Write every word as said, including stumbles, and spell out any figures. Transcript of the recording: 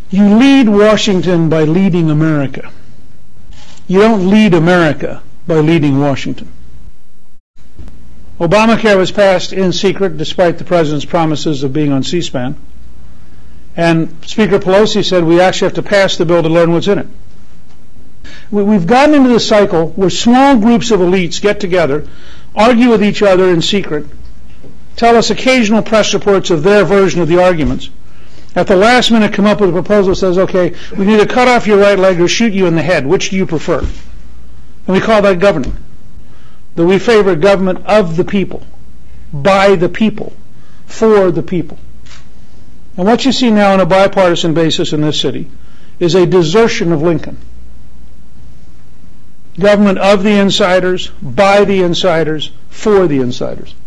You lead Washington by leading America. You don't lead America by leading Washington. Obamacare was passed in secret despite the president's promises of being on C-SPAN. And Speaker Pelosi said we actually have to pass the bill to learn what's in it. We've gotten into this cycle where small groups of elites get together, argue with each other in secret, tell us occasional press reports of their version of the arguments. At the last minute come up with a proposal that says, okay, we can either cut off your right leg or shoot you in the head. Which do you prefer? And we call that governing. That we favor government of the people, by the people, for the people. And what you see now on a bipartisan basis in this city is a desertion of Lincoln. Government of the insiders, by the insiders, for the insiders.